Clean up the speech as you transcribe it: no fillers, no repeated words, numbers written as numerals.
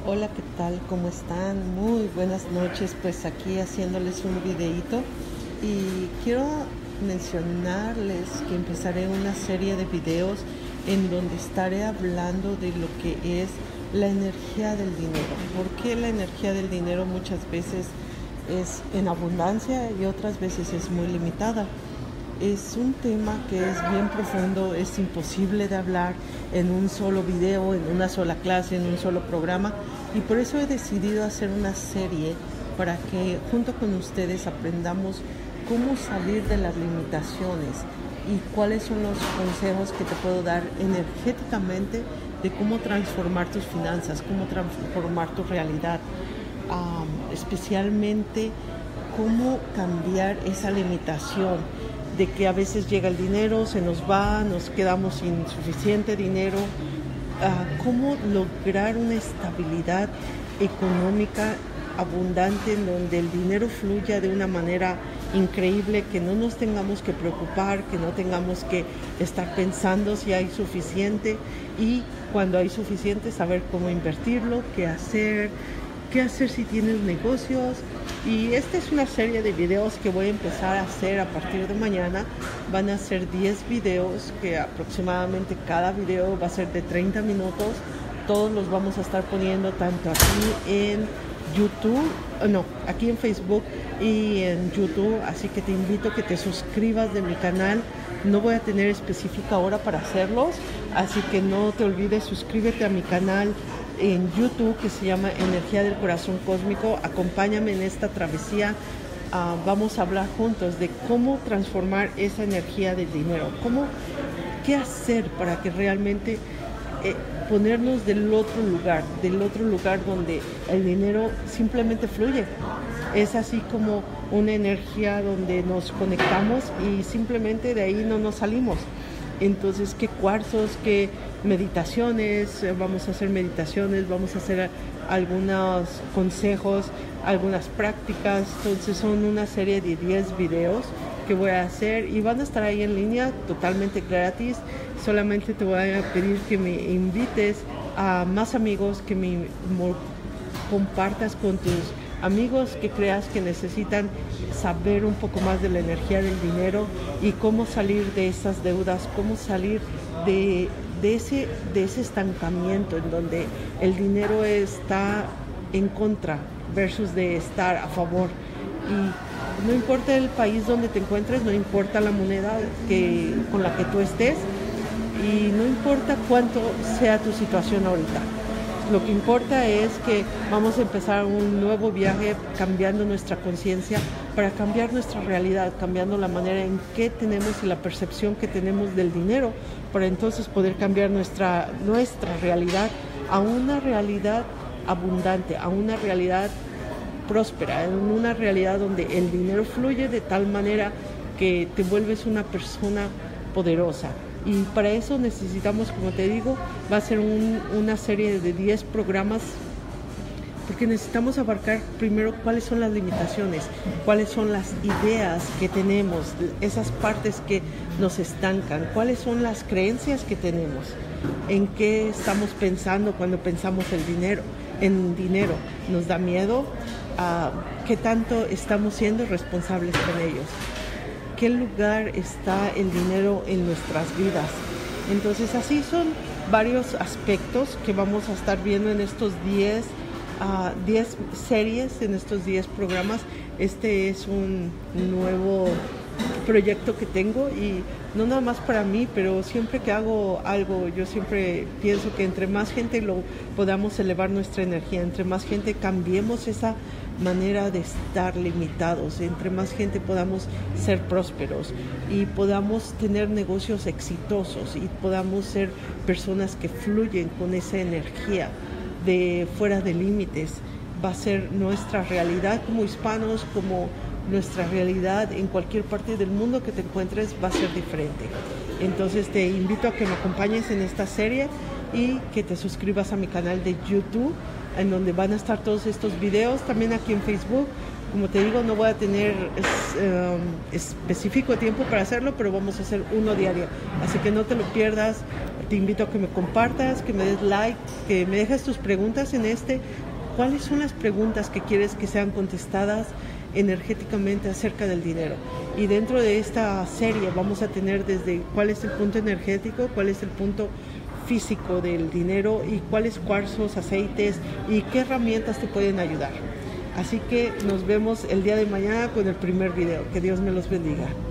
Hola, ¿qué tal? ¿Cómo están? Muy buenas noches, pues aquí haciéndoles un videíto y quiero mencionarles que empezaré una serie de videos en donde estaré hablando de lo que es la energía del dinero. Porque la energía del dinero muchas veces es en abundancia y otras veces es muy limitada. Es un tema que es bien profundo, es imposible de hablar en un solo video, en una sola clase, en un solo programa, y por eso he decidido hacer una serie para que junto con ustedes aprendamos cómo salir de las limitaciones y cuáles son los consejos que te puedo dar energéticamente de cómo transformar tus finanzas, cómo transformar tu realidad, especialmente cómo cambiar esa limitación de que a veces llega el dinero, se nos va, nos quedamos sin suficiente dinero, cómo lograr una estabilidad económica abundante en donde el dinero fluya de una manera increíble, que no nos tengamos que preocupar, que no tengamos que estar pensando si hay suficiente, y cuando hay suficiente saber cómo invertirlo, qué hacer si tienes negocios. Y esta es una serie de videos que voy a empezar a hacer a partir de mañana. Van a ser 10 videos que aproximadamente cada video va a ser de 30 minutos. Todos los vamos a estar poniendo tanto aquí en YouTube, aquí en Facebook y en YouTube. Así que te invito a que te suscribas de mi canal. No voy a tener específica hora para hacerlos, así que no te olvides, suscríbete a mi canal en YouTube que se llama Energía del Corazón Cósmico. Acompáñame en esta travesía. Vamos a hablar juntos de cómo transformar esa energía del dinero, qué hacer para que realmente ponernos del otro lugar donde el dinero simplemente fluye. Es así como una energía donde nos conectamos y simplemente de ahí no nos salimos. Entonces, ¿qué cuarzos, qué meditaciones? Vamos a hacer meditaciones, vamos a hacer algunos consejos, algunas prácticas. Entonces son una serie de 10 videos que voy a hacer y van a estar ahí en línea totalmente gratis. Solamente te voy a pedir que me invites a más amigos, que me compartas con tus amigos que creas que necesitan saber un poco más de la energía del dinero y cómo salir de esas deudas, cómo salir de ese estancamiento en donde el dinero está en contra versus de estar a favor. Y no importa el país donde te encuentres, no importa la moneda con la que tú estés, y no importa cuánto sea tu situación ahorita. Lo que importa es que vamos a empezar un nuevo viaje cambiando nuestra conciencia para cambiar nuestra realidad, cambiando la manera en que tenemos y la percepción que tenemos del dinero, para entonces poder cambiar nuestra realidad a una realidad abundante, a una realidad próspera, en una realidad donde el dinero fluye de tal manera que te vuelves una persona poderosa. Y para eso necesitamos, como te digo, va a ser una serie de 10 programas, porque necesitamos abarcar primero cuáles son las limitaciones, cuáles son las ideas que tenemos, esas partes que nos estancan, cuáles son las creencias que tenemos, en qué estamos pensando cuando pensamos en dinero. ¿Nos da miedo? ¿Qué tanto estamos siendo responsables con ellos? ¿Qué lugar está el dinero en nuestras vidas? Entonces, así son varios aspectos que vamos a estar viendo en estos 10 series, en estos 10 programas. Este es un nuevo proyecto que tengo, y no nada más para mí, pero siempre que hago algo, yo siempre pienso que entre más gente podamos elevar nuestra energía, entre más gente cambiemos esa manera de estar limitados, entre más gente podamos ser prósperos y podamos tener negocios exitosos y podamos ser personas que fluyen con esa energía de fuera de límites, va a ser nuestra realidad como hispanos, como nuestra realidad en cualquier parte del mundo que te encuentres, va a ser diferente. Entonces te invito a que me acompañes en esta serie y que te suscribas a mi canal de YouTube, en donde van a estar todos estos videos. También aquí en Facebook, como te digo, no voy a tener específico tiempo para hacerlo, pero vamos a hacer uno diario, así que no te lo pierdas. te invito a que me compartas, que me des like, que me dejes tus preguntas en ¿cuáles son las preguntas que quieres que sean contestadas energéticamente acerca del dinero? Y dentro de esta serie vamos a tener desde cuál es el punto energético, cuál es el punto físico del dinero y cuáles cuarzos, aceites y qué herramientas te pueden ayudar. Así que nos vemos el día de mañana con el primer video. Que Dios me los bendiga.